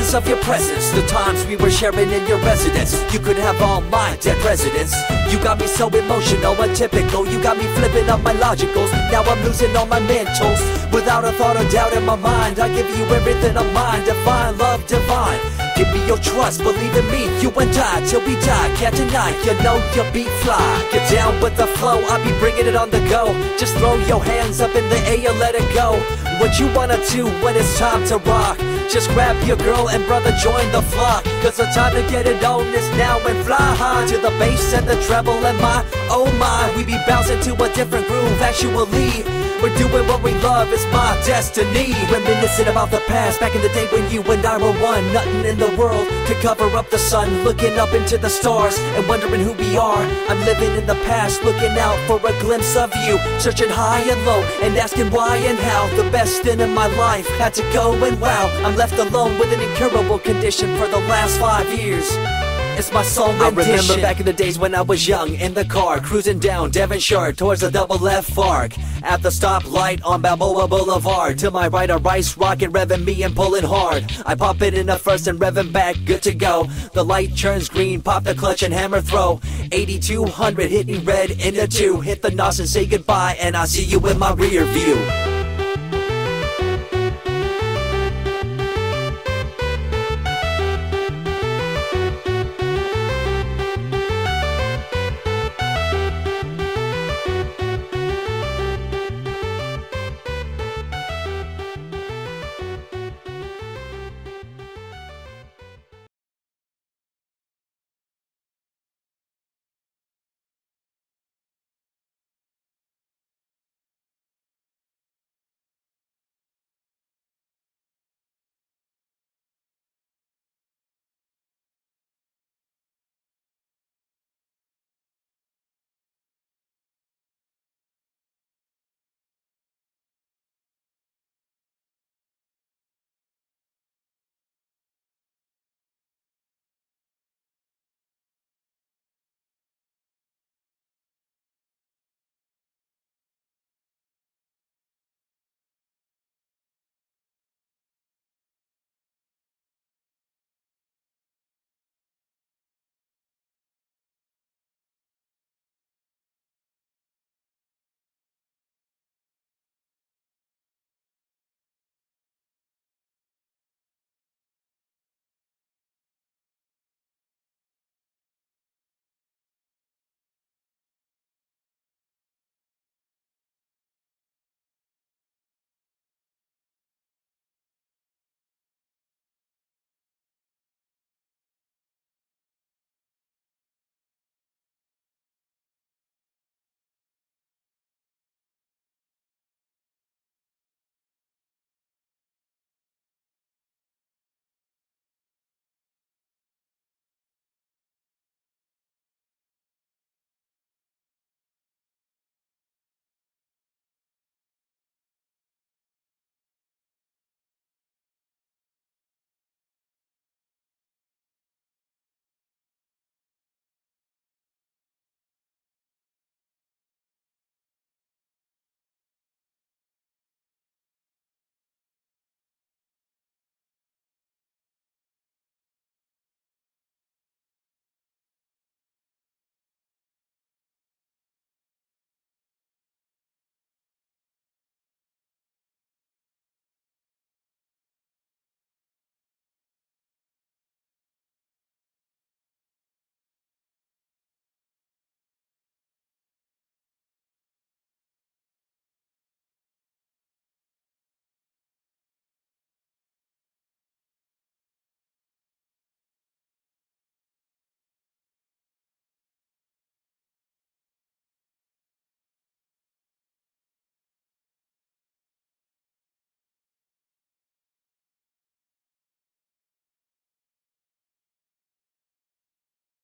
reminisce of your presence, the times we were sharing in your residence. You could have all my dead residents. You got me so emotional, untypical. You got me flipping up my logicals. Now I'm losing all my mentals. Without a thought or doubt in my mind, I give you everything of mine. Divine love, divine. Give me your trust, believe in me. You and I, till we die, can't deny. You know you'll be fly. Get down with the flow, I'll be bringing it on the go. Just throw your hands up in the air, let it go. What you wanna do when it's time to rock? Just grab your girl and brother, join the flock. Cause the time to get it on is now and fly high to the bass and the treble and my, oh my. We be bouncing to a different groove, actually. We're doing what we love, it's my destiny. Reminiscing about the past, back in the day when you and I were one. Nothing in the world could cover up the sun. Looking up into the stars and wondering who we are. I'm living in the past, looking out for a glimpse of you. Searching high and low and asking why and how. The best thing in my life had to go and wow. I'm left alone with an incurable condition for the last 5 years. It's my soul rendition. I remember back in the days when I was young, in the car, cruising down Devonshire towards the double left fork. At the stoplight on Balboa Boulevard. To my right, a rice rocket revving me and pulling hard. I pop it in the first and revving back, good to go. The light turns green, pop the clutch and hammer throw. 8200 hitting red into 2. Hit the nos and say goodbye, and I see you in my rear view.